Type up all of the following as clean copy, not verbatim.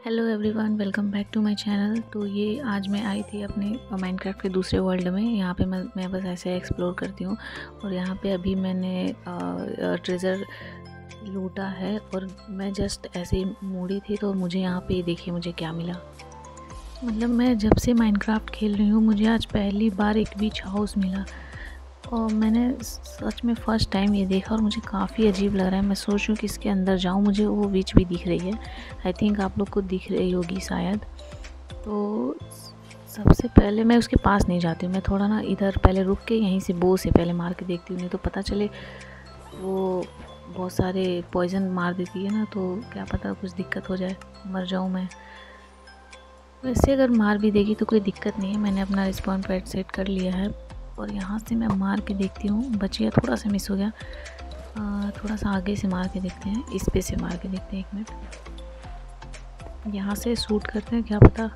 Hello everyone, welcome back to my channel. तो ये आज मैं आई थी अपने माइनक्राफ्ट के दूसरे वर्ल्ड में। यहाँ पे मैं बस ऐसे एक्सप्लोर करती हूँ। और यहाँ पे अभी मैंने ट्रेजर लूटा है और मैं जस्ट ऐसे ही मुड़ी थी तो मुझे यहाँ पे देखिए मुझे क्या मिला। मतलब मैं जब से माइनक्राफ्ट खेल रही हूँ मुझे आज पहली बार एक बीच हाउस मिला और मैंने सच में फ़र्स्ट टाइम ये देखा और मुझे काफ़ी अजीब लग रहा है। मैं सोच रही हूँ कि इसके अंदर जाऊँ। मुझे वो विच भी दिख रही है, आई थिंक आप लोग को दिख रही होगी शायद। तो सबसे पहले मैं उसके पास नहीं जाती हूँ, मैं थोड़ा ना इधर पहले रुक के यहीं से बो से पहले मार के देखती हूँ, नहीं तो पता चले वो बहुत सारे पॉइज़न मार देती है ना, तो क्या पता कुछ दिक्कत हो जाए, मर जाऊँ मैं। वैसे अगर मार भी देगी तो कोई दिक्कत नहीं है, मैंने अपना रिस्पॉन पैड सेट कर लिया है। और यहाँ से मैं मार के देखती हूँ, बच गया, थोड़ा सा मिस हो गया। थोड़ा सा आगे से मार के देखते हैं, इस पे से मार के देखते हैं। एक मिनट, यहाँ से शूट करते हैं, क्या पता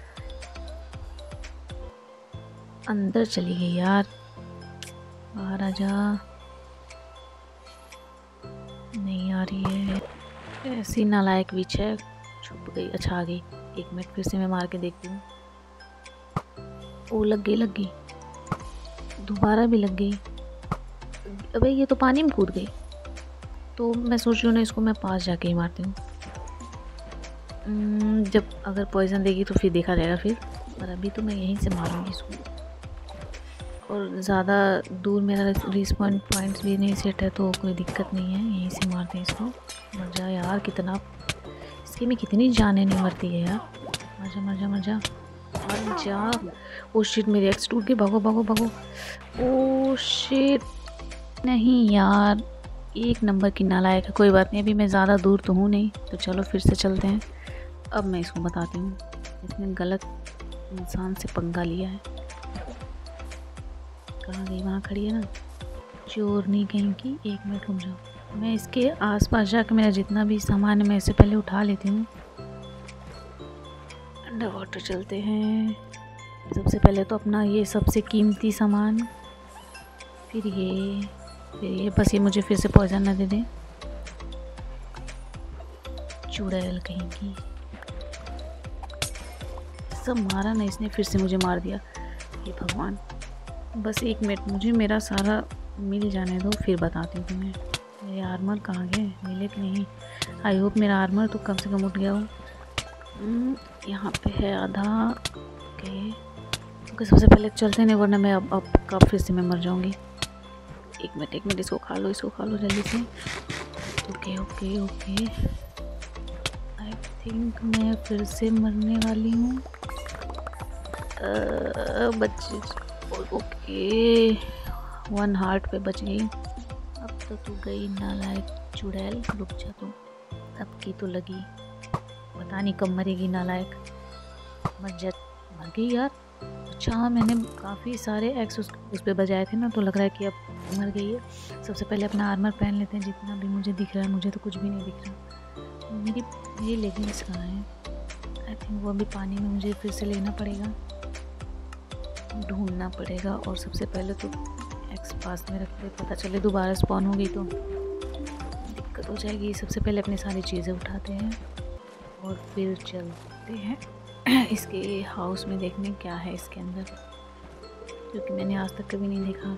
अंदर चली गई यार। बाहर आ जा, नहीं आ रही है, ऐसी नालायक विच है, छुप गई। अच्छा आ गई, एक मिनट फिर से मैं मार के देखती हूँ। ओ लग गई, दोबारा भी लग गई। अबे ये तो पानी में कूद गई। तो मैं सोच रही हूँ ना, इसको मैं पास जाके ही मारती हूँ। जब अगर पॉइज़न देगी तो फिर देखा जाएगा फिर, पर अभी तो मैं यहीं से मारूंगी इसको। और ज़्यादा दूर मेरा रिस्पॉन पॉइंट्स भी नहीं सेट है तो कोई दिक्कत नहीं है, यहीं से मारते हैं इसको। मर जा यार, कितना इसकी में कितनी जानें नहीं मरती है यार। मर जा मर जा मर जा मर जा। ओ शिट, मेरे एक्स टूट गए, भागो भागो भागो। ओ शिट, नहीं यार, एक नंबर की नालायक है। कोई बात नहीं, अभी मैं ज़्यादा दूर तो हूँ नहीं, तो चलो फिर से चलते हैं। अब मैं इसको बताती हूँ, इसने गलत इंसान से पंगा लिया है। कहाँ गई, वहाँ खड़ी है ना, चोर नहीं कहीं की। एक मिनट रुक जाओ, मैं इसके आसपास जाकर मेरा जितना भी सामान है मैं इससे पहले उठा लेती हूँ। अंडर वाटर चलते हैं। सबसे पहले तो अपना ये सबसे कीमती सामान, फिर ये बस ये मुझे फिर से पॉइजन ना दे दे, चुड़ैल कहीं की। सब मारा ना इसने, फिर से मुझे मार दिया। हे भगवान, बस एक मिनट, मुझे मेरा सारा मिल जाने दो फिर बताती हूँ तुम्हें। मेरे आर्मर कहाँ गए, मिले कि नहीं। आई होप मेरा आर्मर तो कम से कम उठ गया हो। यहाँ पे है आधा। ओके, सबसे पहले चलते हैं, वरना मैं अब कब फिर से मैं मर जाऊँगी। एक मिनट, इसको खा लो जल्दी से। Okay okay okay, I think मैं फिर से मरने वाली हूँ। बच्चे, ओके, 1 हार्ट पे बच गई। अब तो तू गई नालायक चुड़ैल, रुक जा तू, अब की तो लगी, पता नहीं कब मरेगी नालायक। मर गई यार। अच्छा, मैंने काफ़ी सारे एक्स उस पर बजाए थे ना, तो लग रहा है कि अब मर गई है। सबसे पहले अपना आर्मर पहन लेते हैं, जितना भी मुझे दिख रहा है। मुझे तो कुछ भी नहीं दिख रहा। मेरी लेगिंग्स कहाँ है, आई थिंक वो अभी पानी में मुझे फिर से लेना पड़ेगा, ढूंढना पड़ेगा। और सबसे पहले तो एक्स पास में रखते, पता चले दोबारा स्पॉन हो गई तो दिक्कत हो जाएगी। सबसे पहले अपनी सारी चीज़ें उठाते हैं और फिर चलते हैं इसके हाउस में देखने क्या है इसके अंदर, क्योंकि मैंने आज तक कभी नहीं देखा।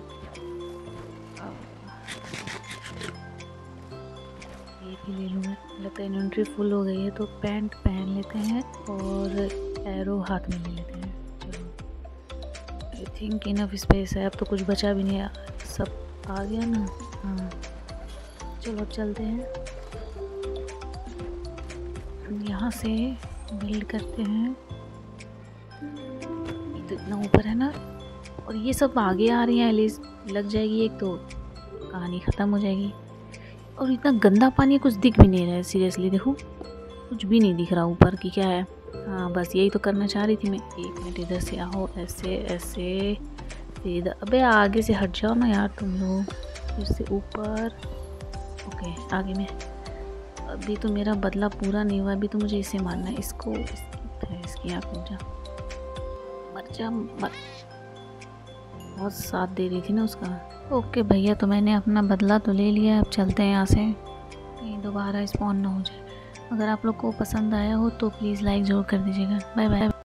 ये भी ले लूँ मैं, लगता है इन्वेंट्री फुल हो गई है, तो पैंट पहन लेते हैं और एरो हाथ में ले लेते हैं। चलो, आई थिंक इनफ स्पेस है, अब तो कुछ बचा भी नहीं है, सब आ गया ना। हाँ चलो चलते हैं, यहाँ से बिल्ड करते हैं। ये तो इतना ऊपर है ना, और ये सब आगे आ रही है, एलिस लग जाएगी एक तो कहानी ख़त्म हो जाएगी। और इतना गंदा पानी, कुछ दिख भी नहीं रहा है, सीरियसली देखो कुछ भी नहीं दिख रहा ऊपर की क्या है। हाँ बस यही तो करना चाह रही थी मैं। एक मिनट, इधर से आओ, ऐसे ऐसे, फिर इधर। अबे आगे से हट जाओ ना यार तुम लोग, फिर से ऊपर। ओके आगे में, अभी तो मेरा बदला पूरा नहीं हुआ, अभी तो मुझे इसे मारना है, इसको, इसकी आँख में जा, मर जा मर। बहुत साथ दे रही थी ना उसका। ओके भैया, तो मैंने अपना बदला तो ले लिया, अब चलते हैं यहाँ से, कहीं दोबारा स्पॉन ना हो जाए। अगर आप लोग को पसंद आया हो तो प्लीज़ लाइक ज़रूर कर दीजिएगा। Bye bye.